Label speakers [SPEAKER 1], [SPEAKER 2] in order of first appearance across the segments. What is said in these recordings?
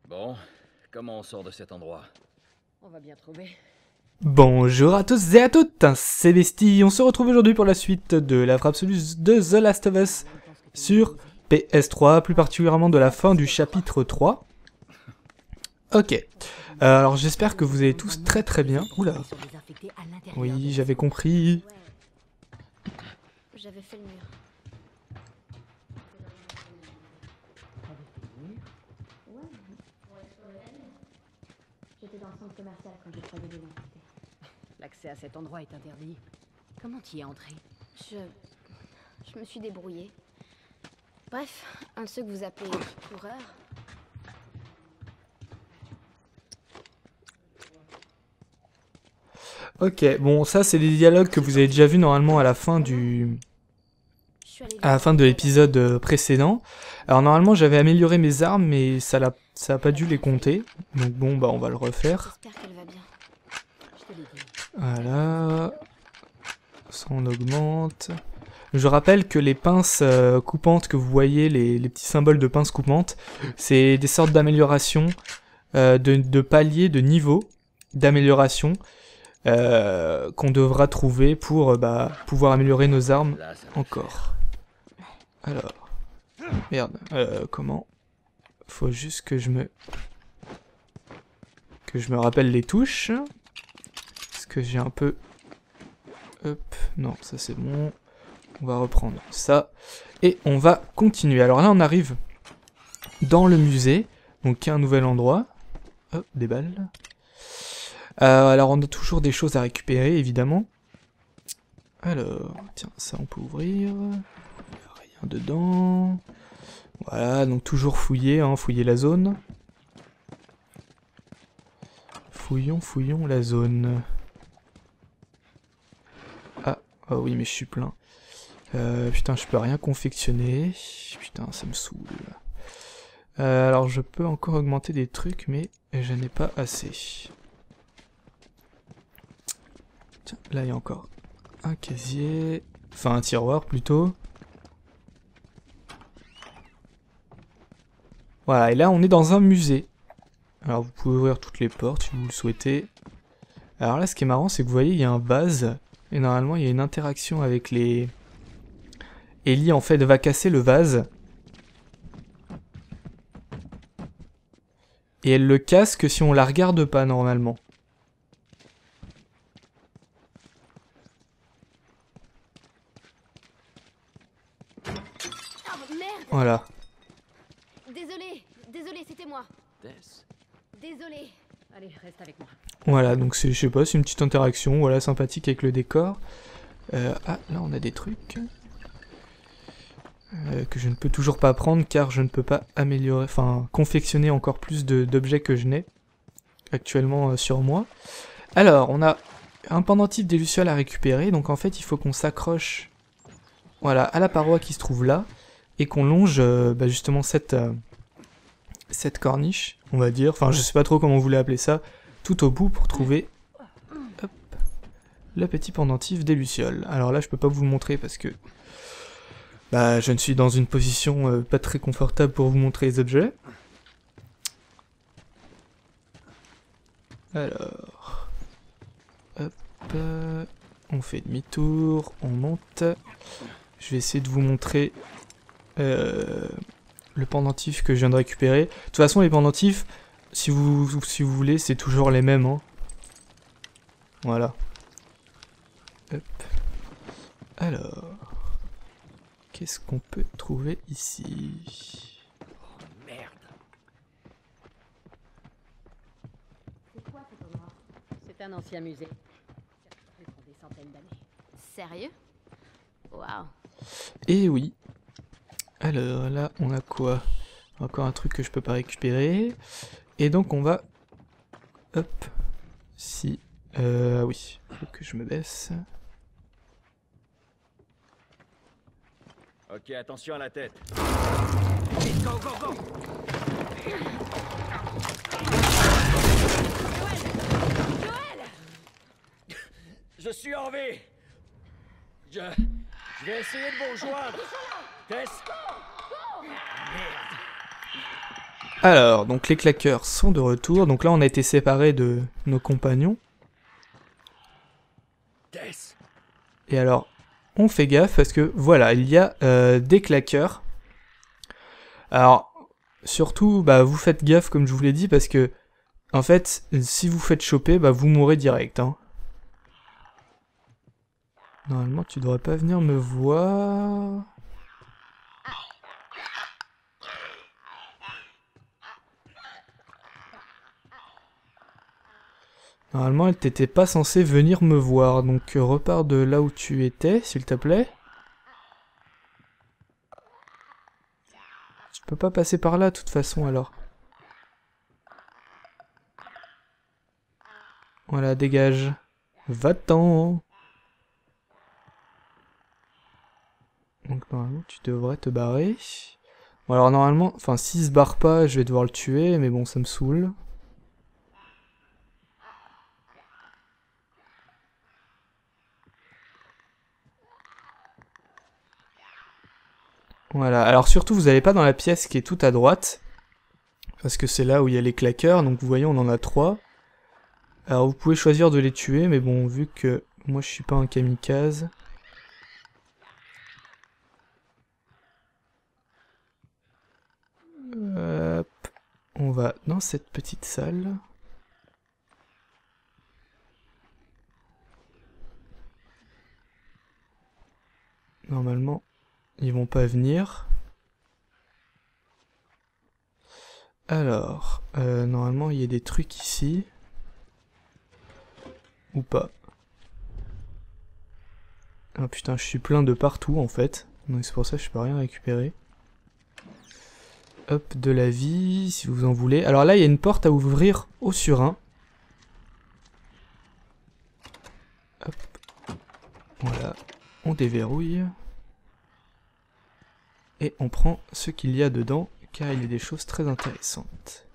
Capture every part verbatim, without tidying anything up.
[SPEAKER 1] Bon, comment on sort de cet endroit?
[SPEAKER 2] On va bien trouver.
[SPEAKER 3] Bonjour à tous et à toutes, c'est Bestie, on se retrouve aujourd'hui pour la suite de la frappe absolue de The Last of Us sur P S trois, plus particulièrement de la fin du chapitre trois. Ok, euh, alors j'espère que vous allez tous très très bien. Oula, oui j'avais compris.
[SPEAKER 2] J'avais fait le mur. J'étais dans le centre commercial quand j'ai croisé l'identité. L'accès à cet endroit est interdit. Comment tu y es entré? Je... Je me suis débrouillée. Bref, un de ceux que vous appelez coureurs.
[SPEAKER 3] Ok, bon ça c'est des dialogues que vous avez déjà vus normalement à la fin du... à la fin de l'épisode précédent. Alors normalement j'avais amélioré mes armes mais ça l'a ça a pas dû les compter. Donc bon bah on va le refaire.
[SPEAKER 2] J'espère qu'elle va bien. Je te l'ai dit.
[SPEAKER 3] Voilà. Ça on augmente. Je rappelle que les pinces euh, coupantes que vous voyez, les, les petits symboles de pinces coupantes, c'est des sortes d'améliorations, euh, de, de paliers, de niveaux d'amélioration euh, qu'on devra trouver pour euh, bah, pouvoir améliorer nos armes
[SPEAKER 1] Là, ça va
[SPEAKER 3] encore. Alors, merde, euh, comment? Faut juste que je me que je me rappelle les touches, parce que j'ai un peu. Hop, non, ça c'est bon. On va reprendre ça et on va continuer. Alors là, on arrive dans le musée, donc un nouvel endroit. Hop, des balles. Euh, alors on a toujours des choses à récupérer, évidemment. Alors, tiens, ça on peut ouvrir. Rien dedans. Voilà, donc toujours fouiller, hein, fouiller la zone. Fouillons, fouillons la zone. Ah, oh oui, mais je suis plein. Euh, putain, je peux rien confectionner. Putain, ça me saoule. Euh, alors, je peux encore augmenter des trucs, mais je n'ai pas assez. Tiens, là, il y a encore un casier. Enfin, un tiroir, plutôt. Voilà, et là, on est dans un musée. Alors, vous pouvez ouvrir toutes les portes si vous le souhaitez. Alors là, ce qui est marrant, c'est que vous voyez, il y a un vase. Et normalement, il y a une interaction avec les... Ellie, en fait, va casser le vase. Et elle le casse que si on la regarde pas, normalement.
[SPEAKER 2] Oh merde!
[SPEAKER 3] Voilà.
[SPEAKER 2] Désolé, désolé, c'était moi.
[SPEAKER 1] Tess.
[SPEAKER 2] Désolé. Allez, reste avec moi.
[SPEAKER 3] Voilà, donc c'est, je sais pas, c'est une petite interaction, voilà, sympathique avec le décor. Euh, ah, là, on a des trucs. Euh, que je ne peux toujours pas prendre car je ne peux pas améliorer, enfin confectionner encore plus de, d'objets que je n'ai actuellement euh, sur moi. Alors, on a un pendentif des lucioles à récupérer, donc en fait il faut qu'on s'accroche voilà, à la paroi qui se trouve là et qu'on longe euh, bah, justement cette, euh, cette corniche, on va dire, enfin je sais pas trop comment vous voulez appeler ça, tout au bout pour trouver hop, le petit pendentif des lucioles. Alors là je peux pas vous le montrer parce que bah, je ne suis dans une position euh, pas très confortable pour vous montrer les objets. Alors, hop, euh, on fait demi-tour, on monte. Je vais essayer de vous montrer euh, le pendentif que je viens de récupérer. De toute façon, les pendentifs, si vous, si vous voulez, c'est toujours les mêmes. Hein. Voilà. Hop. Alors... Qu'est-ce qu'on peut trouver ici?
[SPEAKER 1] Oh merde.
[SPEAKER 2] C'est quoi cet endroit? C'est un ancien musée. Plus pour des centaines d'années. Sérieux? Waouh.
[SPEAKER 3] Eh oui. Alors là, on a quoi? Encore un truc que je peux pas récupérer. Et donc on va... Hop. Si... Euh... Oui. Faut que je me baisse.
[SPEAKER 1] Ok, attention à la tête. Vite, go, go, go.
[SPEAKER 2] Joël!
[SPEAKER 1] Je suis en vie. Je... Je vais essayer de vous rejoindre. Tess. Merde.
[SPEAKER 3] Alors, donc les claqueurs sont de retour. Donc là, on a été séparés de nos compagnons. Et alors, on fait gaffe parce que, voilà, il y a euh, des claqueurs. Alors, surtout, bah, vous faites gaffe, comme je vous l'ai dit, parce que, en fait, si vous faites choper, bah, vous mourrez direct, hein. Normalement, tu devrais pas venir me voir... Normalement, elle t'était pas censée venir me voir, donc euh, repars de là où tu étais, s'il te plaît. Tu peux pas passer par là, de toute façon, alors. Voilà, dégage. Va-t'en. Donc normalement, tu devrais te barrer. Bon, alors normalement, enfin, s'il se barre pas, je vais devoir le tuer, mais bon, ça me saoule. Voilà, alors surtout vous n'allez pas dans la pièce qui est tout à droite, parce que c'est là où il y a les claqueurs, donc vous voyez on en a trois. Alors vous pouvez choisir de les tuer, mais bon, vu que moi je suis pas un kamikaze... Hop, on va dans cette petite salle. Normalement... ils vont pas venir. Alors, euh, normalement il y a des trucs ici. Ou pas. Ah putain, je suis plein de partout en fait. Donc c'est pour ça que je peux rien récupérer. Hop, de la vie, si vous en voulez. Alors là, il y a une porte à ouvrir au surin. Hop. Voilà. On déverrouille. Et on prend ce qu'il y a dedans, car il y a des choses très intéressantes.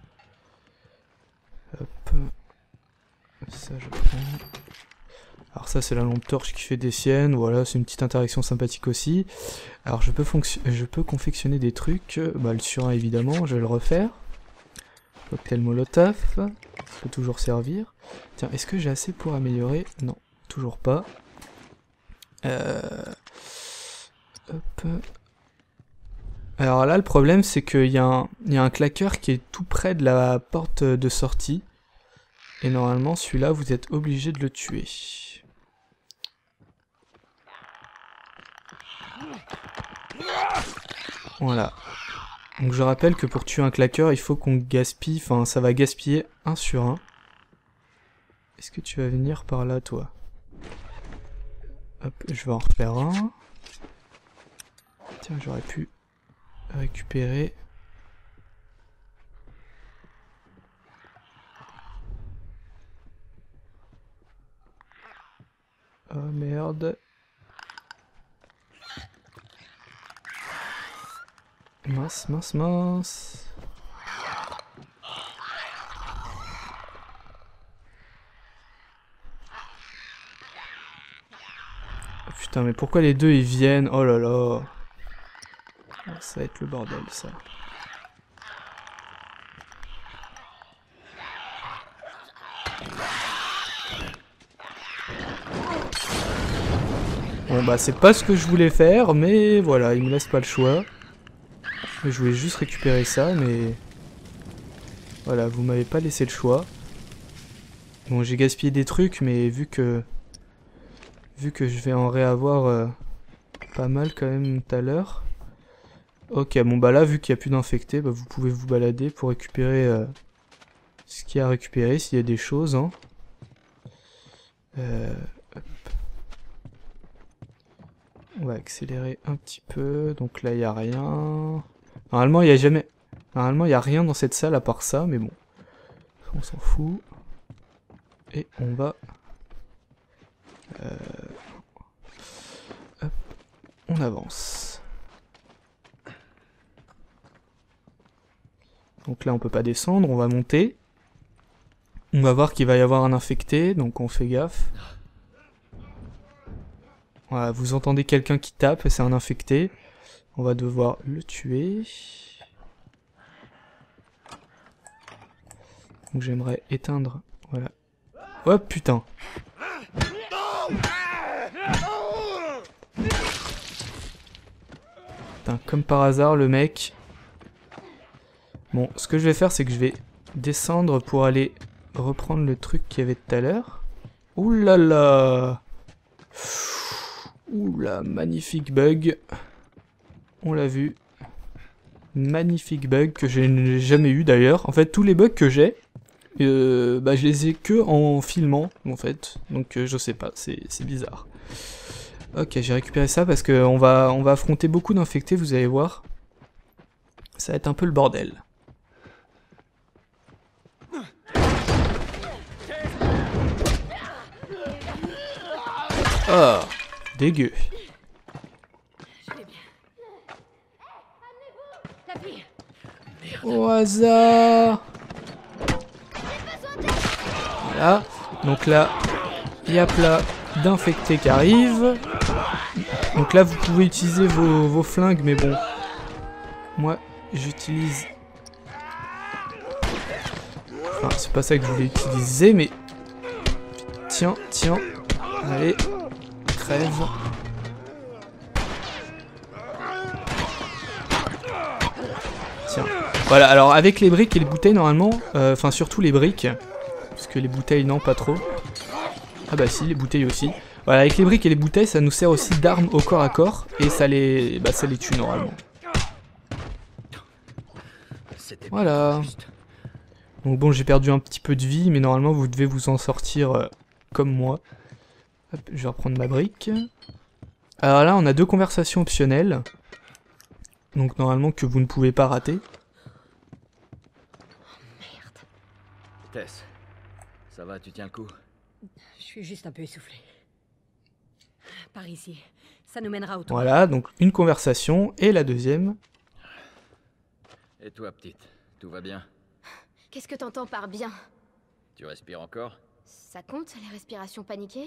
[SPEAKER 3] Hop. Ça, je prends. Alors ça, c'est la lampe torche qui fait des siennes. Voilà, c'est une petite interaction sympathique aussi. Alors je peux, je peux confectionner des trucs. Bah, le surin, évidemment, je vais le refaire. Cocktail Molotov. Ça peut toujours servir. Tiens, est-ce que j'ai assez pour améliorer? Non, toujours pas. Euh... Hop... Alors là, le problème, c'est qu'il y, y a un claqueur qui est tout près de la porte de sortie. Et normalement, celui-là, vous êtes obligé de le tuer. Voilà. Donc je rappelle que pour tuer un claqueur, il faut qu'on gaspille... Enfin, ça va gaspiller un sur un. Est-ce que tu vas venir par là, toi? Hop, je vais en refaire un. Tiens, j'aurais pu... récupérer. Oh merde. Mince, mince, mince. Oh putain, mais pourquoi les deux ils viennent? Oh là là. Ça va être le bordel, ça. Bon bah c'est pas ce que je voulais faire, mais voilà, il me laisse pas le choix. Je voulais juste récupérer ça, mais... Voilà, vous m'avez pas laissé le choix. Bon, j'ai gaspillé des trucs, mais vu que... Vu que je vais en réavoir euh, pas mal quand même tout à l'heure... Ok, bon bah là, vu qu'il n'y a plus d'infectés, bah, vous pouvez vous balader pour récupérer euh, ce qu'il y a à récupérer, s'il y a des choses. Hein. Euh, hop. On va accélérer un petit peu, donc là il n'y a rien. Normalement il n'y a jamais... Normalement il n'y a rien dans cette salle à part ça, mais bon. On s'en fout. Et on va... Euh... Hop. On avance. Donc là on peut pas descendre, on va monter. On va voir qu'il va y avoir un infecté, donc on fait gaffe. Voilà, vous entendez quelqu'un qui tape, c'est un infecté. On va devoir le tuer. Donc j'aimerais éteindre, voilà. Oh putain. Putain, comme par hasard, le mec... Bon, ce que je vais faire, c'est que je vais descendre pour aller reprendre le truc qu'il y avait tout à l'heure. Ouh là là. Ouh là, magnifique bug. On l'a vu. Magnifique bug que je n'ai jamais eu d'ailleurs. En fait, tous les bugs que j'ai, euh, bah, je les ai que en filmant, en fait. Donc euh, je sais pas, c'est bizarre. Ok, j'ai récupéré ça parce qu'on va, on va affronter beaucoup d'infectés, vous allez voir. Ça va être un peu le bordel. Oh, dégueu. Au hasard. Voilà. Donc là, il y a plein d'infectés qui arrivent. Donc là, vous pouvez utiliser vos, vos flingues, mais bon. Moi, j'utilise... Enfin, c'est pas ça que je voulais utiliser, mais... Tiens, tiens. Allez. Crève. Tiens. Voilà, alors avec les briques et les bouteilles, normalement... Enfin, euh, surtout les briques. Parce que les bouteilles, non, pas trop. Ah bah si, les bouteilles aussi. Voilà, avec les briques et les bouteilles, ça nous sert aussi d'armes au corps à corps. Et ça les, bah, ça les tue normalement. Voilà. Donc bon, j'ai perdu un petit peu de vie, mais normalement, vous devez vous en sortir euh, comme moi. Hop, je vais reprendre ma brique. Alors là, on a deux conversations optionnelles. Donc normalement, que vous ne pouvez pas rater.
[SPEAKER 1] Merde. Tess, ça va, tu tiens le coup?
[SPEAKER 2] Je suis juste un peu essoufflée. Par ici, ça nous mènera au toit.
[SPEAKER 3] Voilà, donc une conversation et la deuxième.
[SPEAKER 1] Et toi, petite, tout va bien?
[SPEAKER 2] Qu'est-ce que t'entends par bien?
[SPEAKER 1] Tu respires encore?
[SPEAKER 2] Ça compte, les respirations paniquées?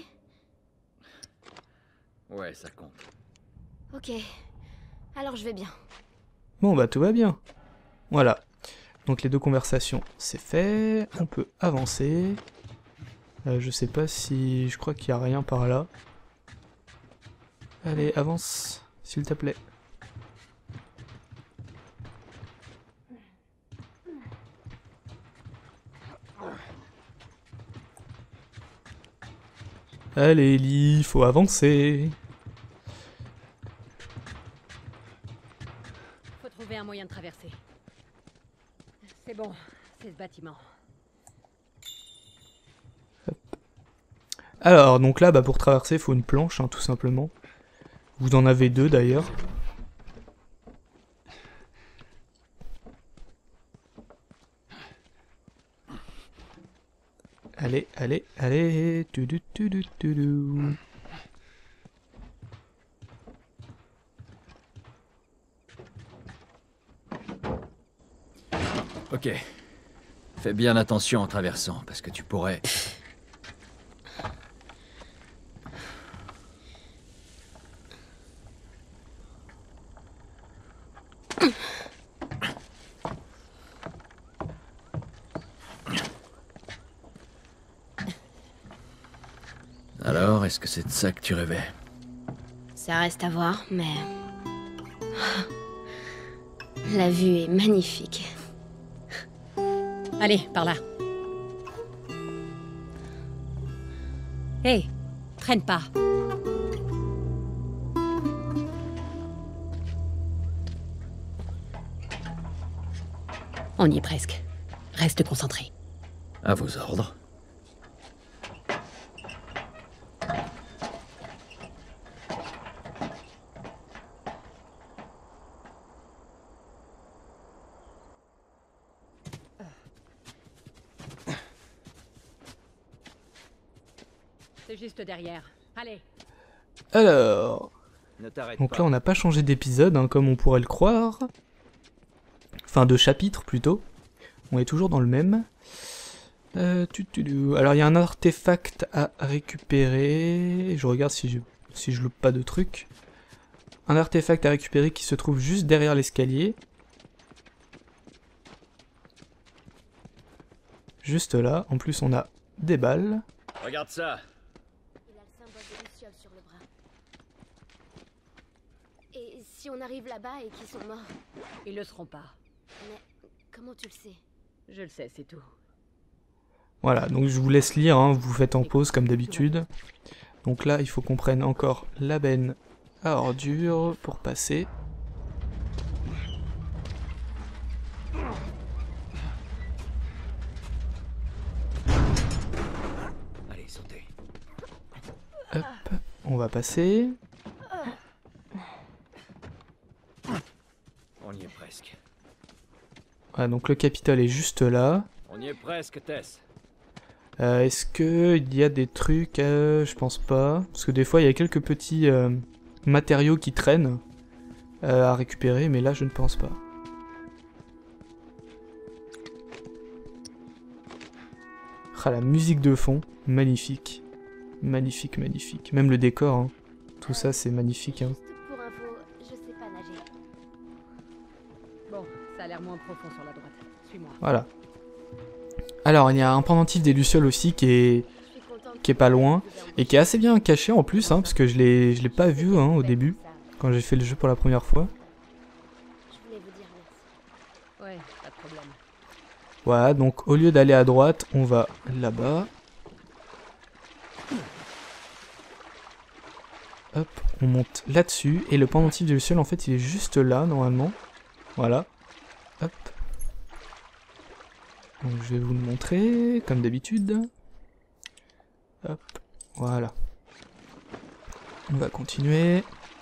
[SPEAKER 1] Ouais, ça compte.
[SPEAKER 2] Ok, alors je vais bien.
[SPEAKER 3] Bon bah tout va bien. Voilà. Donc les deux conversations, c'est fait. On peut avancer. Euh, je sais pas si... Je crois qu'il n'y a rien par là. Allez, avance, s'il te plaît. Allez, Ellie, faut avancer.
[SPEAKER 2] Faut trouver un moyen de traverser. C'est bon, c'est ce bâtiment.
[SPEAKER 3] Alors, donc là, bah, pour traverser, il faut une planche, hein, tout simplement. Vous en avez deux, d'ailleurs. Allez, allez, allez. Tudu, tudu, tudu.
[SPEAKER 1] Ok. Fais bien attention en traversant, parce que tu pourrais... Alors, est-ce que c'est de ça que tu rêvais?
[SPEAKER 2] Ça reste à voir, mais... La vue est magnifique. Allez, par là. Hé, hey, traîne pas. On y est presque. Reste concentré.
[SPEAKER 1] À vos ordres.
[SPEAKER 2] C'est juste derrière. Allez.
[SPEAKER 3] Alors...
[SPEAKER 1] Ne t'arrête
[SPEAKER 3] Donc
[SPEAKER 1] pas.
[SPEAKER 3] là, on n'a pas changé d'épisode, hein, comme on pourrait le croire. Enfin, de chapitre, plutôt. On est toujours dans le même. Euh, tu, tu, tu. Alors, il y a un artefact à récupérer. Je regarde si je, si je loupe pas de trucs. Un artefact à récupérer qui se trouve juste derrière l'escalier. juste là. En plus, on a des balles.
[SPEAKER 1] Regarde ça.
[SPEAKER 2] Il a le symbole de Luciole sur le bras. Et si on arrive là-bas et qu'ils sont morts?
[SPEAKER 4] Ils le seront pas.
[SPEAKER 2] Mais comment tu le sais?
[SPEAKER 4] Je le sais, c'est tout.
[SPEAKER 3] Voilà, donc je vous laisse lire, hein, vous faites en pause comme d'habitude. Donc là, il faut qu'on prenne encore la benne à ordures pour passer.
[SPEAKER 1] Allez, sautez.
[SPEAKER 3] Hop, on va passer.
[SPEAKER 1] On y est presque.
[SPEAKER 3] Voilà, donc le Capitole est juste là.
[SPEAKER 1] On y est presque, Tess.
[SPEAKER 3] Euh, Est-ce que il y a des trucs euh, je pense pas. Parce que des fois, il y a quelques petits euh, matériaux qui traînent euh, à récupérer, mais là, je ne pense pas. Ah, la musique de fond, magnifique. Magnifique, magnifique. Même le décor, hein. Tout ça, c'est magnifique. Hein.
[SPEAKER 2] Juste pour info, je sais pas nager.
[SPEAKER 4] Bon, ça a l'air moins profond sur la droite. Suis-moi.
[SPEAKER 3] Voilà. Alors, il y a un pendentif des Lucioles aussi qui est,
[SPEAKER 2] Je suis contente
[SPEAKER 3] qui est pas loin et qui est assez bien caché en plus, hein, parce que je l'ai, je l'ai pas vu hein, au début quand j'ai fait le jeu pour la première fois.
[SPEAKER 2] Je voulais vous dire merci.
[SPEAKER 4] Ouais, pas de problème.
[SPEAKER 3] Voilà, donc au lieu d'aller à droite, on va là-bas. Hop, on monte là-dessus et le pendentif des Lucioles, en fait, il est juste là normalement. Voilà. Hop. Donc je vais vous le montrer, comme d'habitude. Hop, voilà. On va continuer.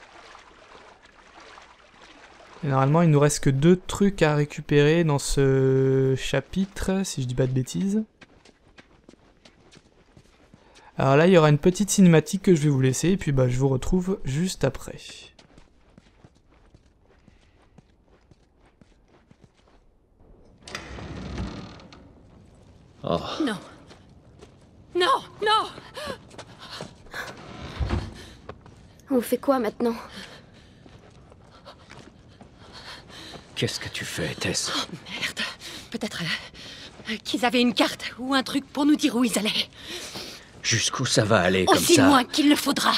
[SPEAKER 3] Et normalement, il nous reste que deux trucs à récupérer dans ce chapitre, si je dis pas de bêtises. Alors là, il y aura une petite cinématique que je vais vous laisser, et puis bah, je vous retrouve juste après.
[SPEAKER 1] Oh.
[SPEAKER 4] Non. Non, non.
[SPEAKER 2] On fait quoi maintenant?
[SPEAKER 1] Qu'est-ce que tu fais, Tess?
[SPEAKER 4] Oh merde. Peut-être euh, qu'ils avaient une carte ou un truc pour nous dire où ils allaient.
[SPEAKER 1] Jusqu'où ça va aller comme
[SPEAKER 4] Aussi
[SPEAKER 1] ça?
[SPEAKER 4] loin qu'il le faudra.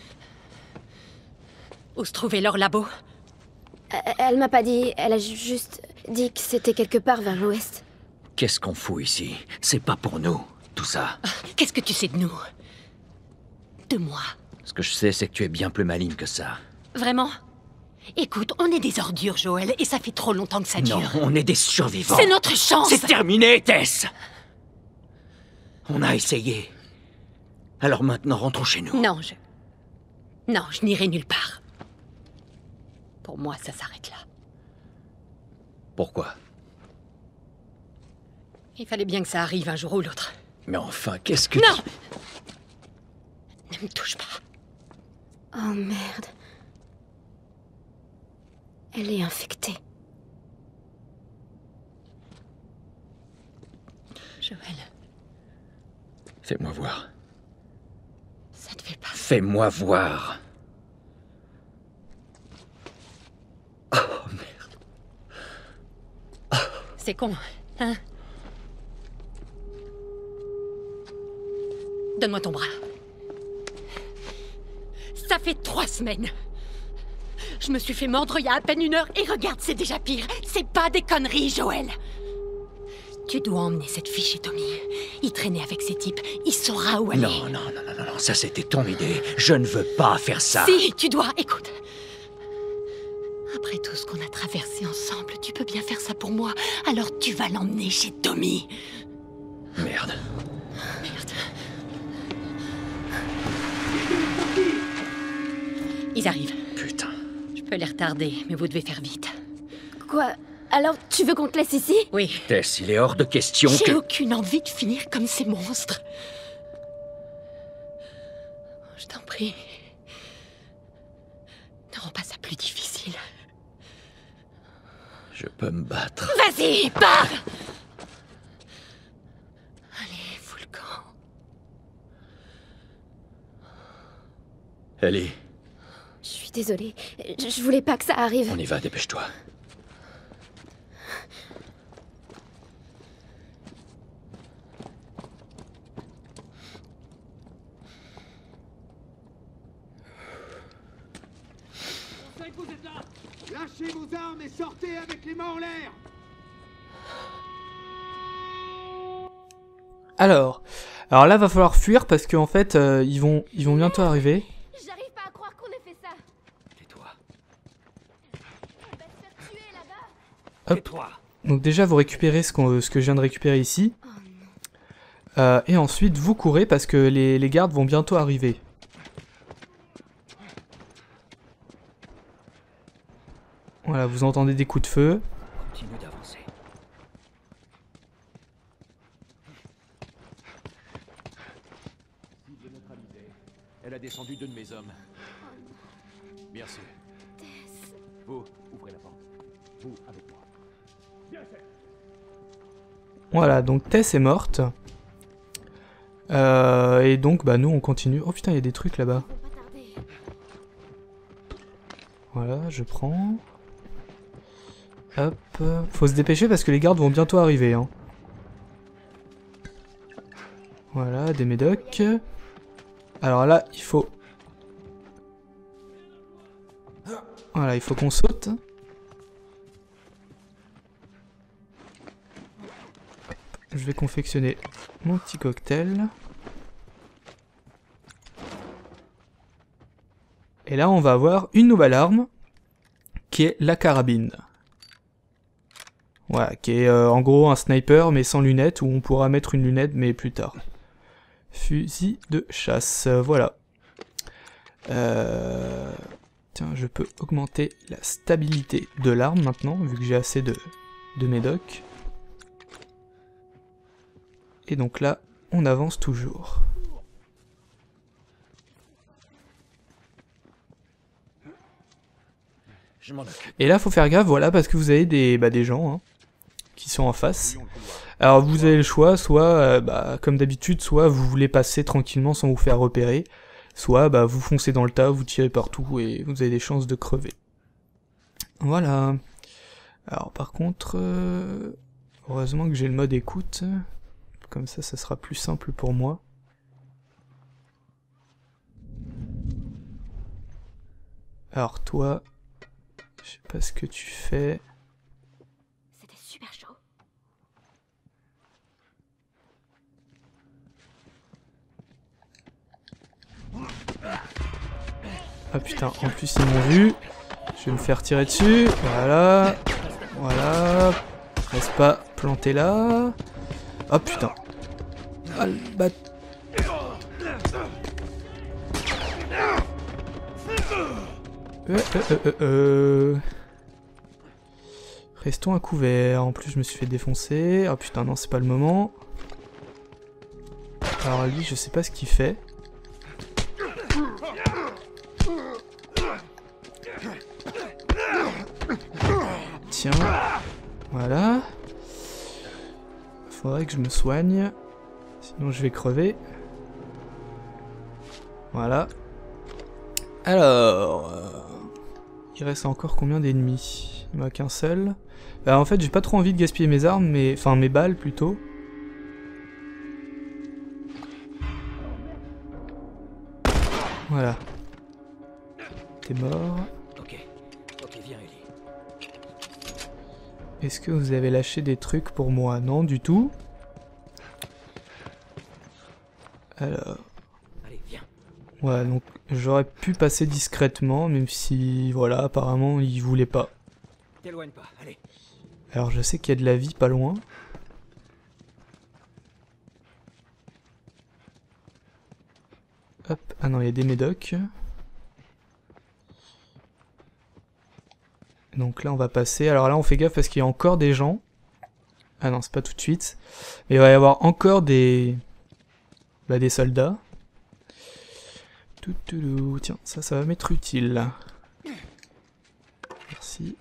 [SPEAKER 4] Où se trouvait leur labo?
[SPEAKER 2] Elle, elle m'a pas dit, elle a ju- juste dit que c'était quelque part vers l'ouest.
[SPEAKER 1] Qu'est-ce qu'on fout ici? C'est pas pour nous, tout ça.
[SPEAKER 4] Qu'est-ce que tu sais de nous? De moi?
[SPEAKER 1] Ce que je sais, c'est que tu es bien plus maligne que ça.
[SPEAKER 4] Vraiment? Écoute, on est des ordures, Joël, et ça fait trop longtemps que ça dure.
[SPEAKER 1] Non, on est des survivants.
[SPEAKER 4] C'est notre chance!
[SPEAKER 1] C'est terminé, Tess! On a essayé. Alors maintenant, rentrons chez nous.
[SPEAKER 4] Non, je... Non, je n'irai nulle part. Pour moi, ça s'arrête là.
[SPEAKER 1] Pourquoi?
[SPEAKER 4] Il fallait bien que ça arrive un jour ou l'autre.
[SPEAKER 1] Mais enfin, qu'est-ce que...
[SPEAKER 4] Non! Ne me touche pas.
[SPEAKER 2] Oh merde. Elle est infectée.
[SPEAKER 4] Joël,
[SPEAKER 1] Fais-moi voir.
[SPEAKER 4] ça te fait pas...
[SPEAKER 1] Fais-moi voir. Oh, merde.
[SPEAKER 4] C'est con, hein? Donne-moi ton bras. Ça fait trois semaines. Je me suis fait mordre il y a à peine une heure et regarde, c'est déjà pire. C'est pas des conneries, Joël. Tu dois emmener cette fille chez Tommy. Il traînait avec ces types. Il saura où aller.
[SPEAKER 1] Non, non, non, non, non, non, ça c'était ton idée. Je ne veux pas faire ça.
[SPEAKER 4] Si, tu dois. Écoute. Après tout ce qu'on a traversé ensemble, tu peux bien faire ça pour moi. Alors tu vas l'emmener chez Tommy.
[SPEAKER 1] Merde.
[SPEAKER 4] Merde. Ils arrivent.
[SPEAKER 1] Putain.
[SPEAKER 4] Je peux les retarder, mais vous devez faire vite.
[SPEAKER 2] Quoi? Alors tu veux qu'on te laisse ici?
[SPEAKER 4] Oui.
[SPEAKER 1] Tess, il est hors de question
[SPEAKER 4] J'ai
[SPEAKER 1] que...
[SPEAKER 4] aucune envie de finir comme ces monstres. Je t'en prie. Ne rends pas ça plus difficile.
[SPEAKER 1] Je peux me battre.
[SPEAKER 4] Vas-y, pars! Allez, fous le camp.
[SPEAKER 1] Ellie,
[SPEAKER 2] Je suis désolée. Je je voulais pas que ça arrive.
[SPEAKER 1] on y va, dépêche-toi.
[SPEAKER 5] vous êtes là? Lâchez vos armes et sortez avec les mains en l'air.
[SPEAKER 3] Alors, alors là va falloir fuir parce qu'en fait euh, ils vont ils vont bientôt arriver.
[SPEAKER 2] J'arrive pas à croire qu'on ait fait ça.
[SPEAKER 1] Tais-toi.
[SPEAKER 2] On va se faire tuer là-bas.
[SPEAKER 3] Hop.
[SPEAKER 1] Tais-toi.
[SPEAKER 3] Donc déjà vous récupérez ce, qu'on, ce que je viens de récupérer ici.
[SPEAKER 2] Oh non.
[SPEAKER 3] Euh, et ensuite vous courez parce que les, les gardes vont bientôt arriver. Voilà, vous entendez des coups de feu.
[SPEAKER 1] Continue d'avancer.
[SPEAKER 5] Cible neutralisée. Elle a descendu deux de mes hommes. Bien sûr. Vous, ouvrez la porte. Vous, avec moi. Bien fait.
[SPEAKER 3] Voilà, donc Tess est morte. Euh, et donc bah nous on continue. Oh putain, il y a des trucs là-bas.
[SPEAKER 2] Ils vont pas tarder.
[SPEAKER 3] Voilà, je prends. Hop. Faut se dépêcher parce que les gardes vont bientôt arriver. Hein. Voilà, des médocs. Alors là, il faut... Voilà, il faut qu'on saute. Hop. Je vais confectionner mon petit cocktail. Et là, on va avoir une nouvelle arme, qui est la carabine. Voilà, qui est euh, en gros un sniper, mais sans lunettes, où on pourra mettre une lunette, mais plus tard. Fusil de chasse, euh, voilà. Euh... Tiens, je peux augmenter la stabilité de l'arme maintenant, vu que j'ai assez de, de médocs. Et donc là, on avance toujours.
[SPEAKER 1] Je m'en occupe.
[SPEAKER 3] Et là, faut faire gaffe, voilà, parce que vous avez des, bah, des gens hein, qui sont en face. Alors, vous avez le choix, soit, euh, bah, comme d'habitude, soit vous voulez passer tranquillement sans vous faire repérer, soit bah, vous foncez dans le tas, vous tirez partout et vous avez des chances de crever. Voilà. Alors, par contre, euh, heureusement que j'ai le mode écoute, comme ça, ça sera plus simple pour moi. Alors, toi... Je sais pas ce que tu fais.
[SPEAKER 2] C'était super chaud.
[SPEAKER 3] Ah putain, en plus ils m'ont vu. Je vais me faire tirer dessus. Voilà. Voilà. Reste pas planté là. Oh putain. Ah le bat. Euh, euh, euh, euh, euh. Restons à couvert. En plus, je me suis fait défoncer. Oh putain, non, c'est pas le moment. Alors, lui, je sais pas ce qu'il fait. Tiens. Voilà. Faudrait que je me soigne. Sinon, je vais crever. Voilà. Alors... Euh... Il reste encore combien d'ennemis? Il n'y en a qu'un seul. Euh, en fait, j'ai pas trop envie de gaspiller mes armes, mais... Enfin, mes balles, plutôt. Voilà. T'es mort.
[SPEAKER 1] Ok. Ok, viens, Ellie.
[SPEAKER 3] Est-ce que vous avez lâché des trucs pour moi? Non, du tout. Alors...
[SPEAKER 1] Allez, viens.
[SPEAKER 3] Ouais, donc j'aurais pu passer discrètement, même si, voilà, apparemment, il voulait pas.
[SPEAKER 1] T'éloigne pas, allez.
[SPEAKER 3] Alors je sais qu'il y a de la vie pas loin. Hop, ah non, il y a des médocs. Donc là, on va passer. Alors là, on fait gaffe parce qu'il y a encore des gens. Ah non, c'est pas tout de suite. Mais il va y avoir encore des... Bah, des soldats. Toutoulou. Tiens, ça, ça va m'être utile. Merci.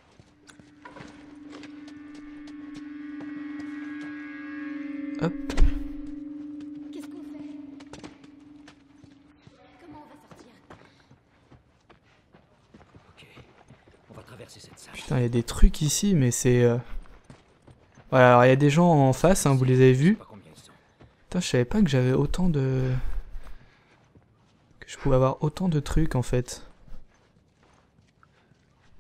[SPEAKER 3] Hop.
[SPEAKER 2] Qu'est-ce qu'on fait? Comment on va sortir?
[SPEAKER 1] Ok. On va traverser cette salle.
[SPEAKER 3] Putain, il y a des trucs ici, mais c'est... Euh... Voilà, alors il y a des gens en face, hein, vous les avez vus. Putain, je savais pas que j'avais autant de... Que je pouvais avoir autant de trucs, en fait.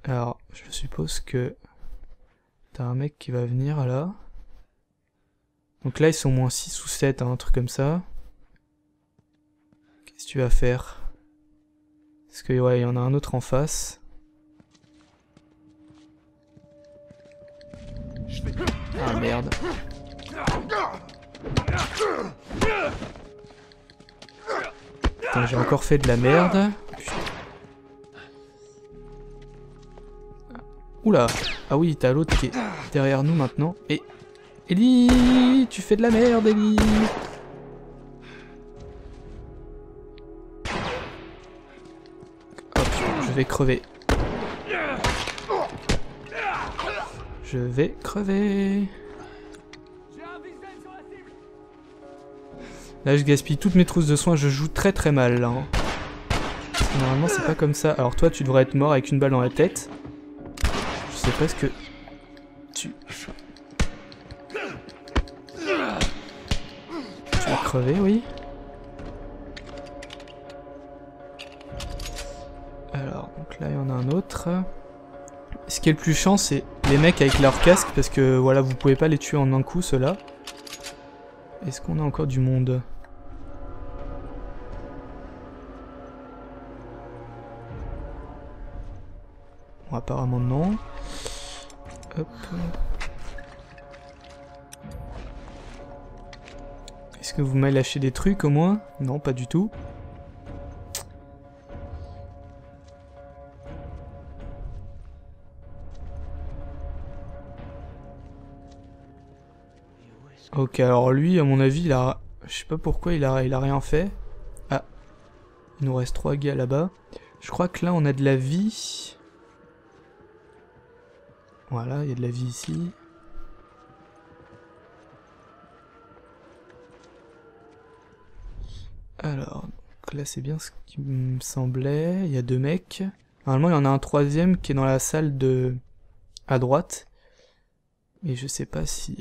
[SPEAKER 3] Alors, je suppose que t'as un mec qui va venir là. Donc là, ils sont au moins six ou sept, hein, un truc comme ça. Qu'est-ce que tu vas faire? Parce que, ouais, il y en a un autre en face. Ah merde. Putain, j'ai encore fait de la merde. Putain. Oula. Ah oui, t'as l'autre qui est derrière nous maintenant. Et... Ellie, tu fais de la merde, Ellie. Hop, je vais crever. Je vais crever. Là, je gaspille toutes mes trousses de soins. Je joue très très mal, là. Hein. Normalement, c'est pas comme ça. Alors toi, tu devrais être mort avec une balle dans la tête. Je sais pas ce que... Tu... Tu vas crever, oui. Alors, donc là, il y en a un autre. Ce qui est le plus chiant, c'est les mecs avec leur casque, parce que, voilà, vous pouvez pas les tuer en un coup, ceux-là. Est-ce qu'on a encore du monde? Bon, apparemment non. Hop. Est-ce que vous m'avez lâché des trucs au moins? Non, pas du tout. Ok, alors lui, à mon avis, il a... Je sais pas pourquoi il a, il a rien fait. Ah. Il nous reste trois gars là-bas. Je crois que là, on a de la vie. Voilà, il y a de la vie ici. Alors, donc là, c'est bien ce qui me semblait. Il y a deux mecs. Normalement, il y en a un troisième qui est dans la salle de... à droite. Et je sais pas si...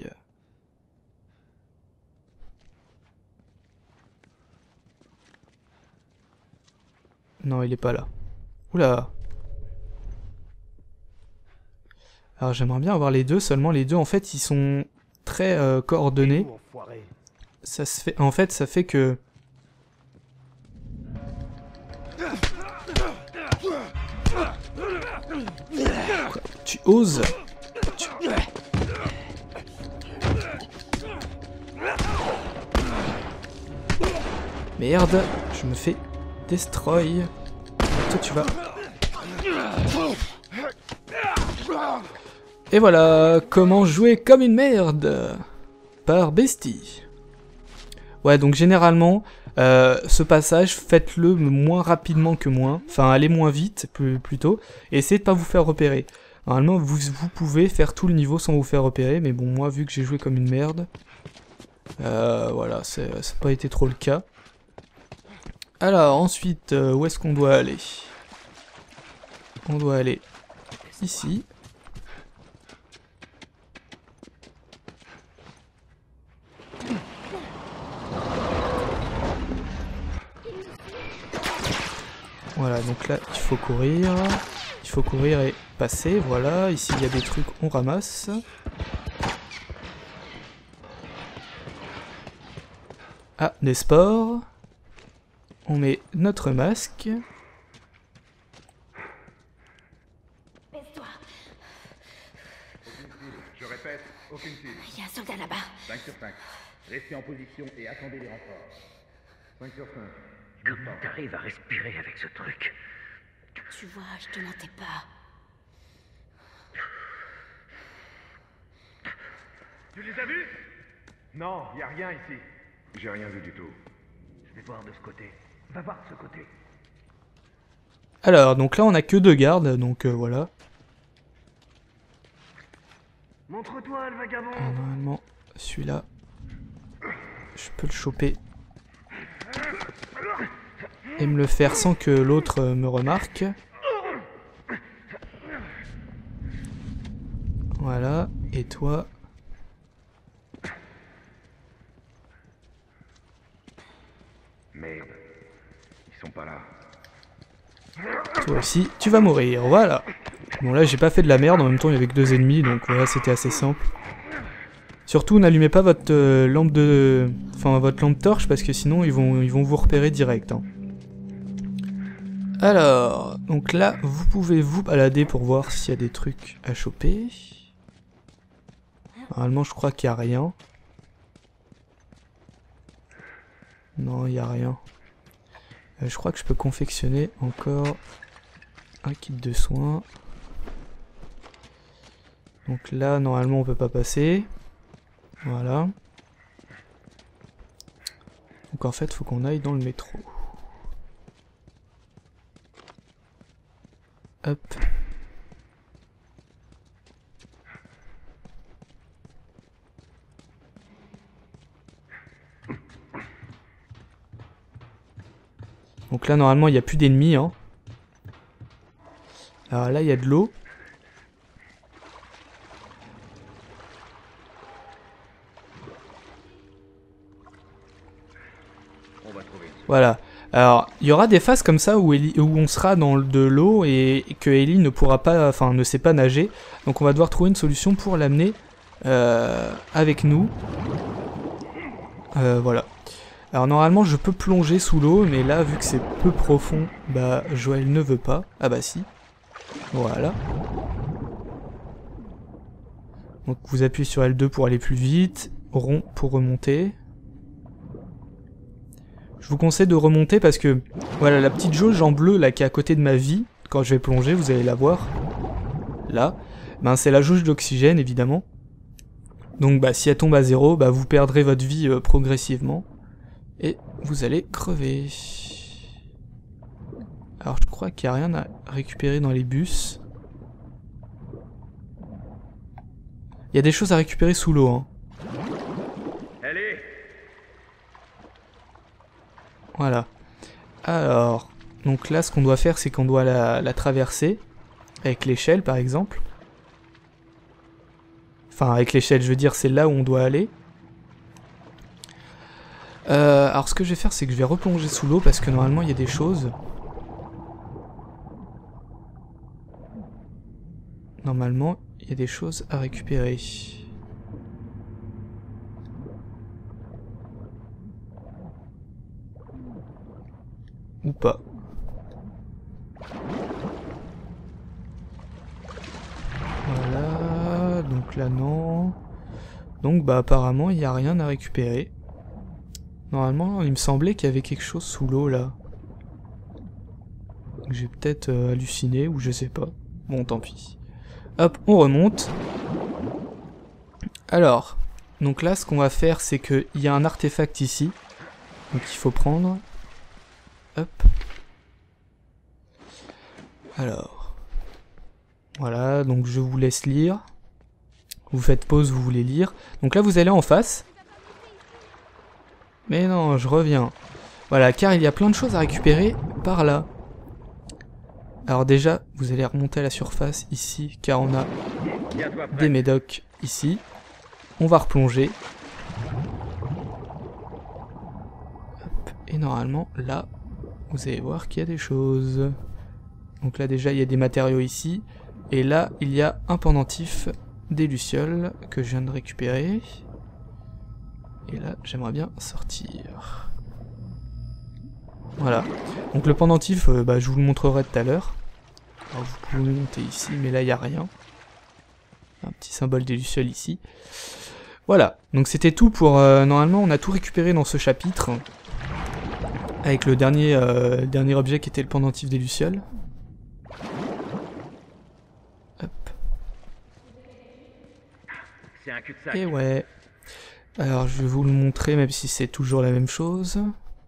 [SPEAKER 3] Non, il est pas là. Oula. Alors j'aimerais bien avoir les deux, seulement les deux en fait ils sont très euh, coordonnés. Ça se fait, en fait ça fait que... Quoi? Tu oses tu... Merde, je me fais destroy. Toi tu vas... Et voilà, comment jouer comme une merde par Bestie. Ouais, donc généralement, euh, ce passage, faites-le moins rapidement que moi. Enfin, allez moins vite, plus, plutôt. Et essayez de pas vous faire repérer. Normalement, vous, vous pouvez faire tout le niveau sans vous faire repérer. Mais bon, moi, vu que j'ai joué comme une merde, euh, voilà, ça n'a pas été trop le cas. Alors, ensuite, euh, où est-ce qu'on doit aller? On doit aller ici. Voilà, donc là, il faut courir. Il faut courir et passer, voilà. Ici, il y a des trucs, on ramasse. Ah, des spores. On met notre masque.
[SPEAKER 2] Baisse-toi.
[SPEAKER 6] Je répète, aucune cible.
[SPEAKER 2] Il y a un soldat là-bas.
[SPEAKER 6] cinq sur cinq. Restez en position et attendez les renforts. cinq sur cinq.
[SPEAKER 1] Comment t'arrives à respirer avec ce truc?
[SPEAKER 2] Tu vois, je te mentais pas.
[SPEAKER 6] Tu les as vus? Non, y a rien ici. J'ai rien vu du tout.
[SPEAKER 1] Je vais voir de ce côté. Va voir de ce côté.
[SPEAKER 3] Alors, donc là, on a que deux gardes, donc euh, voilà.
[SPEAKER 1] Montre-toi, le vagabond.
[SPEAKER 3] Alors, normalement, celui-là, je peux le choper. Et me le faire sans que l'autre euh, me remarque. Voilà, et toi...
[SPEAKER 6] Merde. Ils sont pas là.
[SPEAKER 3] Toi aussi, tu vas mourir, voilà. Bon là j'ai pas fait de la merde, en même temps il y avait que deux ennemis, donc voilà c'était assez simple. Surtout n'allumez pas votre euh, lampe de... Enfin votre lampe torche parce que sinon ils vont, ils vont vous repérer direct. Hein. Alors, donc là vous pouvez vous balader pour voir s'il y a des trucs à choper. Normalement je crois qu'il n'y a rien. Non il n'y a rien. Euh, je crois que je peux confectionner encore un kit de soins. Donc là, normalement, on peut pas passer. Voilà. Donc en fait, faut qu'on aille dans le métro. Hop. Donc là, normalement, il n'y a plus d'ennemis. Hein. Alors là, il y a de l'eau. Voilà. Alors, il y aura des phases comme ça où, Ellie, où on sera dans de l'eau et que Ellie ne pourra pas, enfin, ne sait pas nager. Donc on va devoir trouver une solution pour l'amener euh, avec nous. Euh, voilà. Alors normalement je peux plonger sous l'eau, mais là vu que c'est peu profond, bah Joël ne veut pas. Ah bah si. Voilà. Donc vous appuyez sur L deux pour aller plus vite, rond pour remonter. Je vous conseille de remonter parce que, voilà, la petite jauge en bleu là qui est à côté de ma vie, quand je vais plonger, vous allez la voir, là, ben c'est la jauge d'oxygène évidemment. Donc bah si elle tombe à zéro, bah vous perdrez votre vie euh, progressivement, et vous allez crever. Alors je crois qu'il n'y a rien à récupérer dans les bus. Il y a des choses à récupérer sous l'eau, hein.
[SPEAKER 6] Allez.
[SPEAKER 3] Voilà. Alors, donc là, ce qu'on doit faire, c'est qu'on doit la, la traverser avec l'échelle, par exemple. Enfin, avec l'échelle, je veux dire, c'est là où on doit aller. Euh, alors, ce que je vais faire, c'est que je vais replonger sous l'eau parce que normalement, il y a des choses. Normalement, il y a des choses à récupérer. Ou pas. Voilà, donc là non. Donc bah apparemment il n'y a rien à récupérer. Normalement il me semblait qu'il y avait quelque chose sous l'eau là. J'ai peut-être euh, halluciné ou je sais pas. Bon tant pis. Hop, on remonte. Alors, donc là ce qu'on va faire c'est qu'il y a un artefact ici. Donc il faut prendre. Hop. Alors. Voilà, donc je vous laisse lire. Vous faites pause, vous voulez lire. Donc là, vous allez en face. Mais non, je reviens. Voilà, car il y a plein de choses à récupérer par là. Alors déjà, vous allez remonter à la surface ici, car on a des médocs ici. On va replonger. Hop. Et normalement, là... vous allez voir qu'il y a des choses. Donc là déjà il y a des matériaux ici. Et là il y a un pendentif des lucioles que je viens de récupérer. Et là j'aimerais bien sortir. Voilà. Donc le pendentif, euh, bah, je vous le montrerai tout à l'heure. Alors vous pouvez monter ici, mais là il n'y a rien. Un petit symbole des lucioles ici. Voilà. Donc c'était tout pour... Euh, normalement on a tout récupéré dans ce chapitre. Avec le dernier, euh, dernier objet qui était le pendentif des lucioles. Hop.
[SPEAKER 6] C'est un cul-de-sac.
[SPEAKER 3] Et ouais. Alors je vais vous le montrer même si c'est toujours la même chose.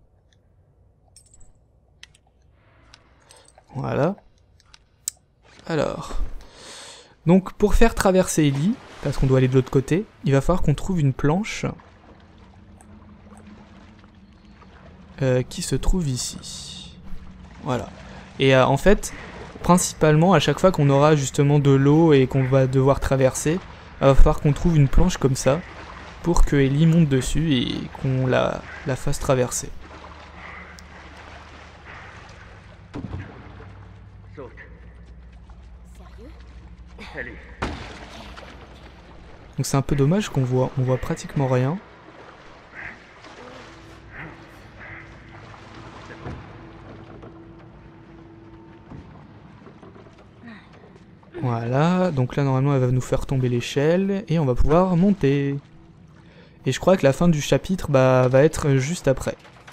[SPEAKER 3] Voilà. Alors. Donc pour faire traverser Ellie, parce qu'on doit aller de l'autre côté, il va falloir qu'on trouve une planche. Euh, qui se trouve ici. Voilà. Et euh, en fait, principalement, à chaque fois qu'on aura justement de l'eau et qu'on va devoir traverser, il va falloir qu'on trouve une planche comme ça, pour que Ellie monte dessus et qu'on la, la fasse traverser.
[SPEAKER 6] Saute. Allez.
[SPEAKER 3] Donc c'est un peu dommage qu'on voit, on voit pratiquement rien. Voilà, donc là normalement elle va nous faire tomber l'échelle et on va pouvoir monter. Et je crois que la fin du chapitre bah, va être juste après.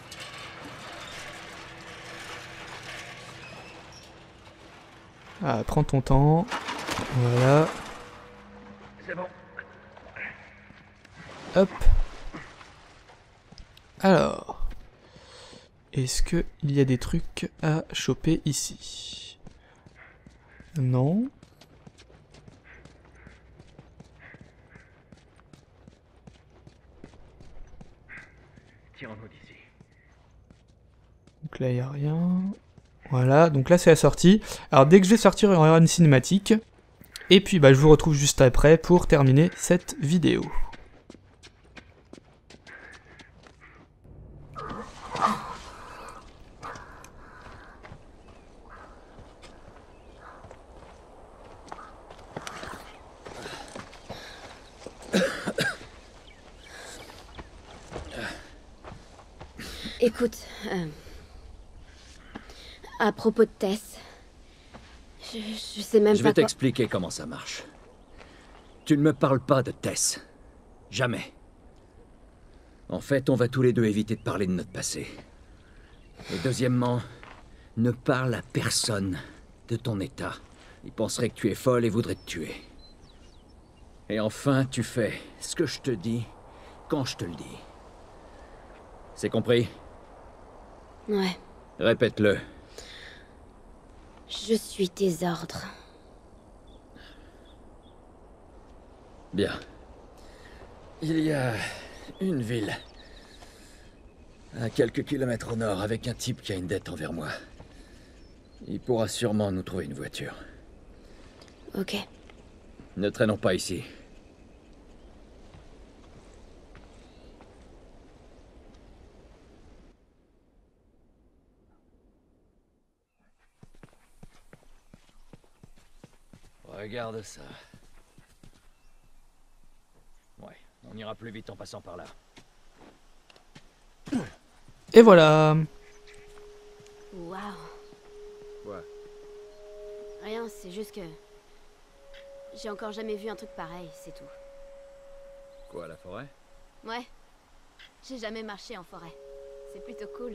[SPEAKER 3] Ah, prends ton temps. Voilà.
[SPEAKER 6] C'est bon.
[SPEAKER 3] Hop. Alors. Est-ce qu'il y a des trucs à choper ici? Non.
[SPEAKER 6] Tirons-nous d'ici.
[SPEAKER 3] Donc là, il n'y a rien. Voilà, donc là, c'est la sortie. Alors, dès que je vais sortir, il y aura une cinématique. Et puis, bah, je vous retrouve juste après pour terminer cette vidéo.
[SPEAKER 2] Écoute, euh, à propos de Tess, je, je sais même
[SPEAKER 1] Je
[SPEAKER 2] pas
[SPEAKER 1] vais
[SPEAKER 2] quoi...
[SPEAKER 1] t'expliquer comment ça marche. Tu ne me parles pas de Tess. Jamais. En fait, on va tous les deux éviter de parler de notre passé. Et deuxièmement, ne parle à personne de ton état. Il penserait que tu es folle et voudrait te tuer. Et enfin, tu fais ce que je te dis quand je te le dis. C'est compris?
[SPEAKER 2] Ouais.
[SPEAKER 1] Répète-le.
[SPEAKER 2] Je suis tes ordres.
[SPEAKER 1] Bien. Il y a une ville, à quelques kilomètres au nord, avec un type qui a une dette envers moi. Il pourra sûrement nous trouver une voiture.
[SPEAKER 2] Ok.
[SPEAKER 1] Ne traînons pas ici. Regarde ça. Ouais, on ira plus vite en passant par là.
[SPEAKER 3] Et voilà.
[SPEAKER 2] Waouh.
[SPEAKER 1] Quoi?
[SPEAKER 2] Rien, c'est juste que... J'ai encore jamais vu un truc pareil, c'est tout.
[SPEAKER 1] Quoi, la forêt?
[SPEAKER 2] Ouais. J'ai jamais marché en forêt. C'est plutôt cool.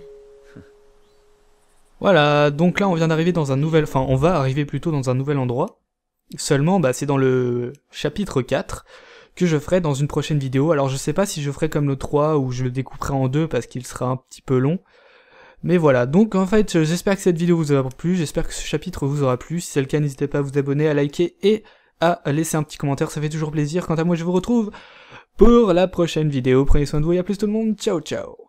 [SPEAKER 3] Voilà, donc là on vient d'arriver dans un nouvel... Enfin, on va arriver plutôt dans un nouvel endroit. Seulement, bah, c'est dans le chapitre quatre que je ferai dans une prochaine vidéo. Alors je sais pas si je ferai comme le trois ou je le découperai en deux parce qu'il sera un petit peu long. Mais voilà, donc en fait j'espère que cette vidéo vous aura plu, j'espère que ce chapitre vous aura plu. Si c'est le cas, n'hésitez pas à vous abonner, à liker et à laisser un petit commentaire, ça fait toujours plaisir. Quant à moi, je vous retrouve pour la prochaine vidéo. Prenez soin de vous et à plus tout le monde, ciao ciao.